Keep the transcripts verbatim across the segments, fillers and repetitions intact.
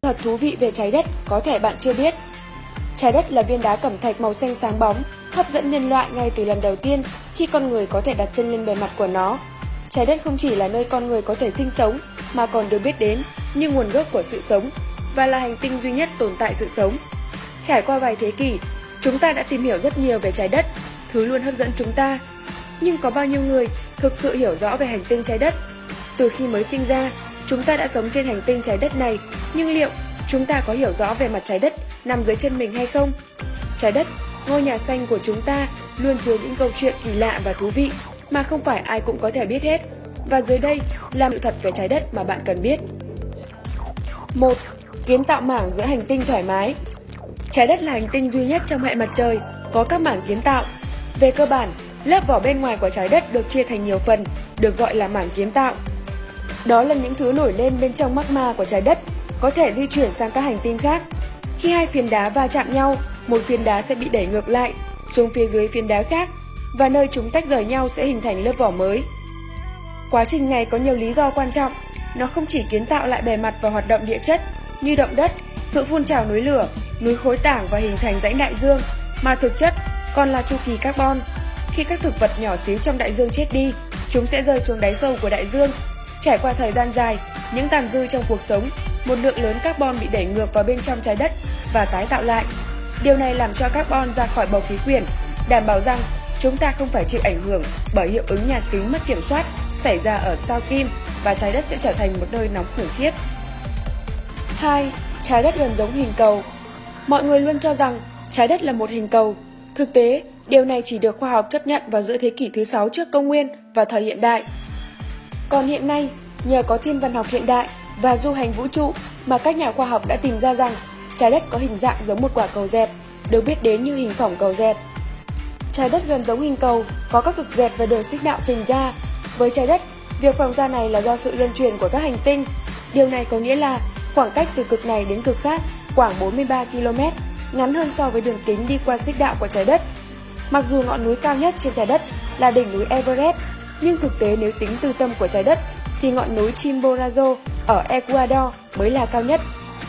Thật thú vị về trái đất có thể bạn chưa biết. Trái đất là viên đá cẩm thạch màu xanh sáng bóng, hấp dẫn nhân loại ngay từ lần đầu tiên khi con người có thể đặt chân lên bề mặt của nó. Trái đất không chỉ là nơi con người có thể sinh sống, mà còn được biết đến như nguồn gốc của sự sống, và là hành tinh duy nhất tồn tại sự sống. Trải qua vài thế kỷ, chúng ta đã tìm hiểu rất nhiều về trái đất, thứ luôn hấp dẫn chúng ta. Nhưng có bao nhiêu người thực sự hiểu rõ về hành tinh trái đất? Từ khi mới sinh ra, chúng ta đã sống trên hành tinh trái đất này, nhưng liệu chúng ta có hiểu rõ về mặt trái đất nằm dưới chân mình hay không? Trái đất, ngôi nhà xanh của chúng ta, luôn chứa những câu chuyện kỳ lạ và thú vị mà không phải ai cũng có thể biết hết. Và dưới đây là sự thật về trái đất mà bạn cần biết. một. Kiến tạo mảng giữa hành tinh thoải mái. Trái đất là hành tinh duy nhất trong hệ mặt trời có các mảng kiến tạo. Về cơ bản, lớp vỏ bên ngoài của trái đất được chia thành nhiều phần, được gọi là mảng kiến tạo. Đó là những thứ nổi lên bên trong magma của trái đất, có thể di chuyển sang các hành tinh khác. Khi hai phiến đá va chạm nhau, một phiến đá sẽ bị đẩy ngược lại xuống phía dưới phiến đá khác, và nơi chúng tách rời nhau sẽ hình thành lớp vỏ mới. Quá trình này có nhiều lý do quan trọng. Nó không chỉ kiến tạo lại bề mặt và hoạt động địa chất như động đất, sự phun trào núi lửa, núi khối tảng và hình thành rãnh đại dương, mà thực chất còn là chu kỳ carbon. Khi các thực vật nhỏ xíu trong đại dương chết đi, chúng sẽ rơi xuống đáy sâu của đại dương. Trải qua thời gian dài, những tàn dư trong cuộc sống, một lượng lớn carbon bị đẩy ngược vào bên trong trái đất và tái tạo lại. Điều này làm cho carbon ra khỏi bầu khí quyển, đảm bảo rằng chúng ta không phải chịu ảnh hưởng bởi hiệu ứng nhà kính mất kiểm soát xảy ra ở sao Kim, và trái đất sẽ trở thành một nơi nóng khủng khiếp. hai. Trái đất gần giống hình cầu. Mọi người luôn cho rằng trái đất là một hình cầu. Thực tế, điều này chỉ được khoa học chấp nhận vào giữa thế kỷ thứ sáu trước công nguyên và thời hiện đại. Còn hiện nay, nhờ có thiên văn học hiện đại và du hành vũ trụ mà các nhà khoa học đã tìm ra rằng trái đất có hình dạng giống một quả cầu dẹt, được biết đến như hình phỏng cầu dẹt. Trái đất gần giống hình cầu có các cực dẹt và đường xích đạo phình ra. Với trái đất, việc phồng ra này là do sự luân chuyển của các hành tinh. Điều này có nghĩa là khoảng cách từ cực này đến cực khác khoảng bốn mươi ba ki lô mét, ngắn hơn so với đường kính đi qua xích đạo của trái đất. Mặc dù ngọn núi cao nhất trên trái đất là đỉnh núi Everest, nhưng thực tế nếu tính từ tâm của trái đất thì ngọn núi Chimborazo ở Ecuador mới là cao nhất.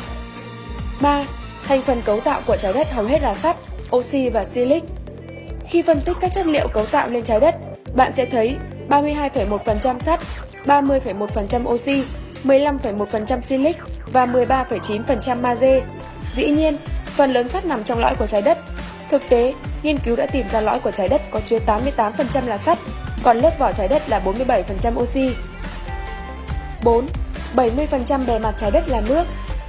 ba. Thành phần cấu tạo của trái đất hầu hết là sắt, oxy và silic. Khi phân tích các chất liệu cấu tạo lên trái đất, bạn sẽ thấy ba mươi hai phẩy một phần trăm sắt, ba mươi phẩy một phần trăm oxy, mười lăm phẩy một phần trăm silic và mười ba phẩy chín phần trăm magie. Dĩ nhiên, phần lớn sắt nằm trong lõi của trái đất. Thực tế, nghiên cứu đã tìm ra lõi của trái đất có chứa tám mươi tám phần trăm là sắt, còn lớp vỏ trái đất là bốn mươi bảy phần trăm oxy. bốn. bảy mươi phần trăm bề mặt trái đất là nước.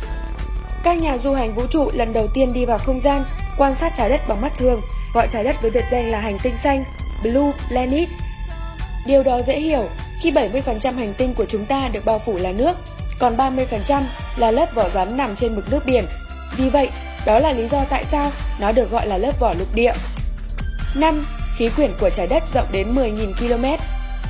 Các nhà du hành vũ trụ lần đầu tiên đi vào không gian, quan sát trái đất bằng mắt thường, gọi trái đất với biệt danh là hành tinh xanh, Blue Planet. Điều đó dễ hiểu khi bảy mươi phần trăm hành tinh của chúng ta được bao phủ là nước, còn ba mươi phần trăm là lớp vỏ rắn nằm trên mực nước biển. Vì vậy, đó là lý do tại sao nó được gọi là lớp vỏ lục địa. năm. Khí quyển của trái đất rộng đến mười nghìn ki lô mét.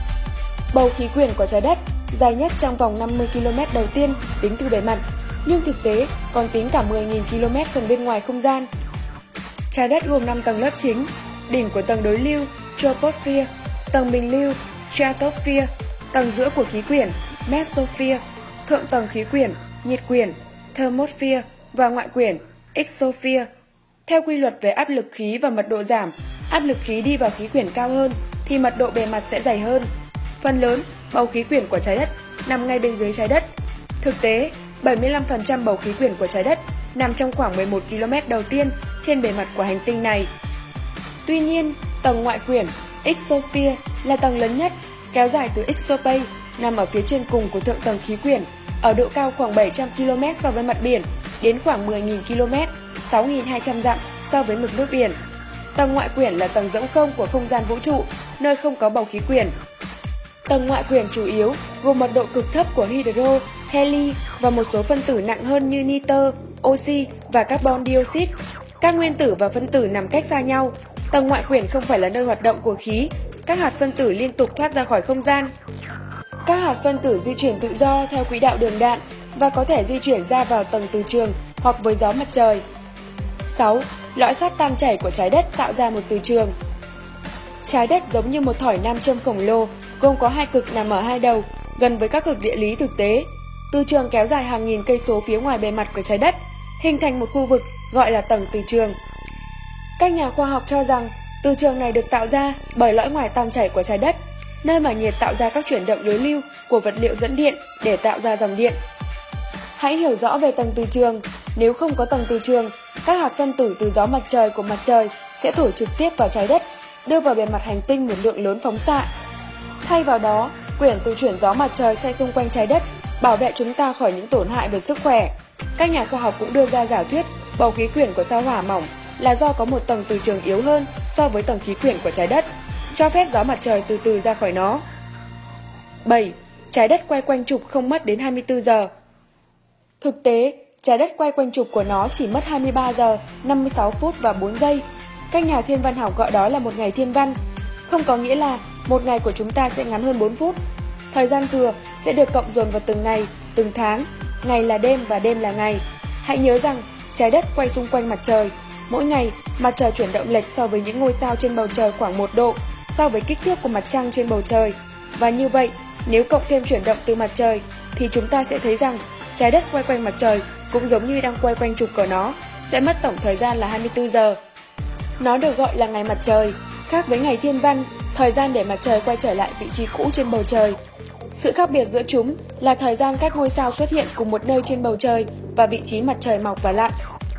Bầu khí quyển của trái đất dài nhất trong vòng năm mươi ki lô mét đầu tiên tính từ bề mặt, nhưng thực tế còn tính cả mười nghìn ki lô mét phần bên ngoài không gian. Trái đất gồm năm tầng lớp chính: đỉnh của tầng đối lưu troposphere, tầng bình lưu stratosphere, tầng giữa của khí quyển mesosphere, thượng tầng khí quyển nhiệt quyển thermosphere và ngoại quyển exosphere. Theo quy luật về áp lực khí và mật độ giảm, áp lực khí đi vào khí quyển cao hơn thì mật độ bề mặt sẽ dày hơn. Phần lớn bầu khí quyển của trái đất nằm ngay bên dưới trái đất. Thực tế, bảy mươi lăm phần trăm bầu khí quyển của trái đất nằm trong khoảng mười một ki lô mét đầu tiên trên bề mặt của hành tinh này. Tuy nhiên, tầng ngoại quyển exosphere là tầng lớn nhất, kéo dài từ exoplanet, nằm ở phía trên cùng của thượng tầng khí quyển, ở độ cao khoảng bảy trăm ki lô mét so với mặt biển, đến khoảng mười nghìn ki lô mét, sáu nghìn hai trăm dặm so với mực nước biển. Tầng ngoại quyển là tầng rỗng không của không gian vũ trụ, nơi không có bầu khí quyển. Tầng ngoại quyển chủ yếu gồm mật độ cực thấp của hydro, heli và một số phân tử nặng hơn như nitơ, oxy và carbon dioxide. Các nguyên tử và phân tử nằm cách xa nhau. Tầng ngoại quyển không phải là nơi hoạt động của khí, các hạt phân tử liên tục thoát ra khỏi không gian. Các hạt phân tử di chuyển tự do theo quỹ đạo đường đạn và có thể di chuyển ra vào tầng từ trường hoặc với gió mặt trời. sáu. Lõi sắt tan chảy của trái đất tạo ra một từ trường. Trái đất giống như một thỏi nam châm khổng lồ, gồm có hai cực nằm ở hai đầu, gần với các cực địa lý thực tế. từ trường kéo dài hàng nghìn cây số phía ngoài bề mặt của trái đất, hình thành một khu vực gọi là tầng từ trường. Các nhà khoa học cho rằng từ trường này được tạo ra bởi lõi ngoài tan chảy của trái đất, nơi mà nhiệt tạo ra các chuyển động đối lưu của vật liệu dẫn điện để tạo ra dòng điện. Hãy hiểu rõ về tầng từ trường. Nếu không có tầng từ trường, các hạt phân tử từ gió mặt trời của mặt trời sẽ thổi trực tiếp vào trái đất, đưa vào bề mặt hành tinh một lượng lớn phóng xạ. Thay vào đó, quyển từ chuyển gió mặt trời xoay xung quanh trái đất, bảo vệ chúng ta khỏi những tổn hại về sức khỏe. Các nhà khoa học cũng đưa ra giả thuyết bầu khí quyển của sao Hỏa mỏng là do có một tầng từ trường yếu hơn so với tầng khí quyển của trái đất, cho phép gió mặt trời từ từ ra khỏi nó. bảy. Trái đất quay quanh trục không mất đến hai mươi tư giờ. Thực tế, trái đất quay quanh trục của nó chỉ mất hai mươi ba giờ, năm mươi sáu phút và bốn giây. Các nhà thiên văn học gọi đó là một ngày thiên văn. Không có nghĩa là một ngày của chúng ta sẽ ngắn hơn bốn phút. Thời gian thừa sẽ được cộng dồn vào từng ngày, từng tháng. Ngày là đêm và đêm là ngày. Hãy nhớ rằng trái đất quay xung quanh mặt trời. Mỗi ngày, mặt trời chuyển động lệch so với những ngôi sao trên bầu trời khoảng một độ so với kích thước của mặt trăng trên bầu trời. Và như vậy, nếu cộng thêm chuyển động từ mặt trời, thì chúng ta sẽ thấy rằng trái đất quay quanh mặt trời cũng giống như đang quay quanh trục của nó, sẽ mất tổng thời gian là hai mươi tư giờ. Nó được gọi là ngày mặt trời. Khác với ngày thiên văn, thời gian để mặt trời quay trở lại vị trí cũ trên bầu trời. Sự khác biệt giữa chúng là thời gian các ngôi sao xuất hiện cùng một nơi trên bầu trời và vị trí mặt trời mọc và lặn.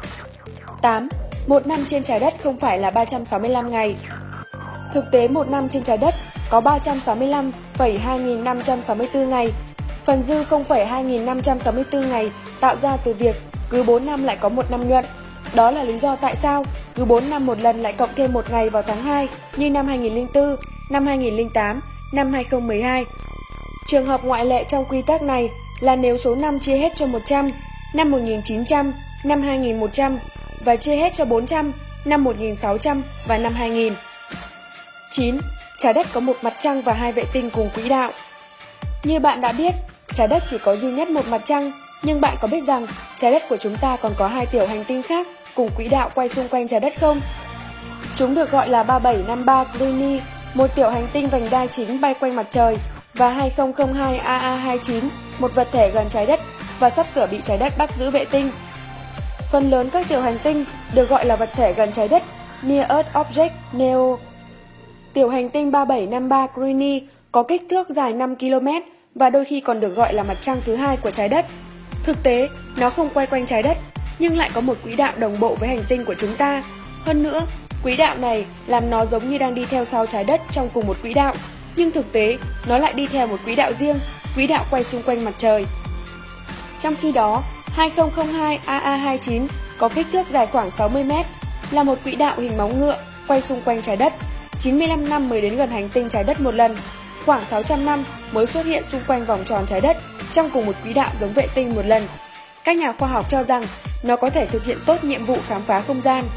tám. Một năm trên trái đất không phải là ba trăm sáu mươi lăm ngày. Thực tế một năm trên trái đất có ba trăm sáu mươi lăm phẩy hai nghìn năm trăm sáu mươi tư ngày. Phần dư không phẩy hai nghìn năm trăm sáu mươi tư ngày tạo ra từ việc cứ bốn năm lại có một năm nhuận. Đó là lý do tại sao cứ bốn năm một lần lại cộng thêm một ngày vào tháng hai như năm hai nghìn không trăm lẻ bốn, năm hai nghìn không trăm lẻ tám, năm hai nghìn không trăm mười hai. Trường hợp ngoại lệ trong quy tắc này là nếu số năm chia hết cho một trăm, năm một nghìn chín trăm, năm hai nghìn một trăm và chia hết cho bốn trăm, năm một nghìn sáu trăm và năm hai nghìn. chín. Trái đất có một mặt trăng và hai vệ tinh cùng quỹ đạo. Như bạn đã biết, trái đất chỉ có duy nhất một mặt trăng, nhưng bạn có biết rằng trái đất của chúng ta còn có hai tiểu hành tinh khác cùng quỹ đạo quay xung quanh trái đất không? Chúng được gọi là ba bảy năm ba Cassini, một tiểu hành tinh vành đai chính bay quanh mặt trời, và hai không không hai A A hai chín, một vật thể gần trái đất và sắp sửa bị trái đất bắt giữ vệ tinh. Phần lớn các tiểu hành tinh được gọi là vật thể gần trái đất, Near Earth Object (neo). Tiểu hành tinh ba bảy năm ba Cassini có kích thước dài năm ki lô mét và đôi khi còn được gọi là mặt trăng thứ hai của trái đất. Thực tế, nó không quay quanh trái đất, nhưng lại có một quỹ đạo đồng bộ với hành tinh của chúng ta. Hơn nữa, quỹ đạo này làm nó giống như đang đi theo sau trái đất trong cùng một quỹ đạo, nhưng thực tế, nó lại đi theo một quỹ đạo riêng, quỹ đạo quay xung quanh mặt trời. Trong khi đó, hai không không hai A A hai chín có kích thước dài khoảng sáu mươi mét, là một quỹ đạo hình móng ngựa quay xung quanh trái đất, chín mươi lăm năm mới đến gần hành tinh trái đất một lần, khoảng sáu trăm năm mới xuất hiện xung quanh vòng tròn trái đất trong cùng một quỹ đạo giống vệ tinh một lần. Các nhà khoa học cho rằng nó có thể thực hiện tốt nhiệm vụ khám phá không gian.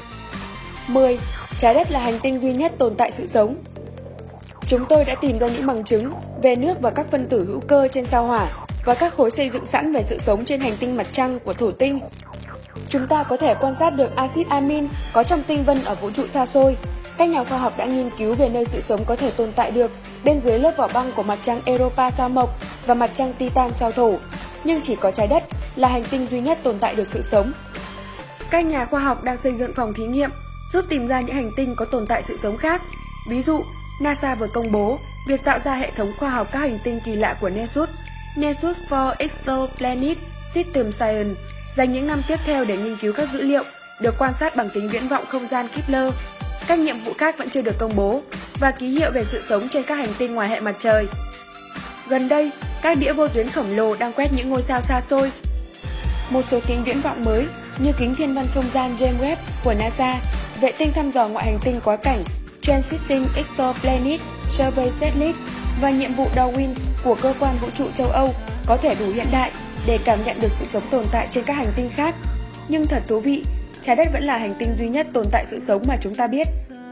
mười. Trái đất là hành tinh duy nhất tồn tại sự sống. Chúng tôi đã tìm ra những bằng chứng về nước và các phân tử hữu cơ trên sao Hỏa và các khối xây dựng sẵn về sự sống trên hành tinh mặt trăng của thổ tinh. Chúng ta có thể quan sát được axit amin có trong tinh vân ở vũ trụ xa xôi. Các nhà khoa học đã nghiên cứu về nơi sự sống có thể tồn tại được bên dưới lớp vỏ băng của mặt trăng Europa sao Mộc và mặt trăng Titan sao Thổ, nhưng chỉ có trái đất là hành tinh duy nhất tồn tại được sự sống. Các nhà khoa học đang xây dựng phòng thí nghiệm giúp tìm ra những hành tinh có tồn tại sự sống khác. Ví dụ, NASA vừa công bố việc tạo ra hệ thống khoa học các hành tinh kỳ lạ của Nessus, Nessus for Exoplanet System Science, dành những năm tiếp theo để nghiên cứu các dữ liệu được quan sát bằng kính viễn vọng không gian Kepler. Các nhiệm vụ khác vẫn chưa được công bố và ký hiệu về sự sống trên các hành tinh ngoài hệ mặt trời. Gần đây, các đĩa vô tuyến khổng lồ đang quét những ngôi sao xa xôi. Một số kính viễn vọng mới như kính thiên văn không gian James Webb của NASA, vệ tinh thăm dò ngoại hành tinh quá cảnh Transiting Exoplanet Survey Satellite và nhiệm vụ Darwin của cơ quan vũ trụ châu Âu có thể đủ hiện đại để cảm nhận được sự sống tồn tại trên các hành tinh khác. Nhưng thật thú vị, trái đất vẫn là hành tinh duy nhất tồn tại sự sống mà chúng ta biết.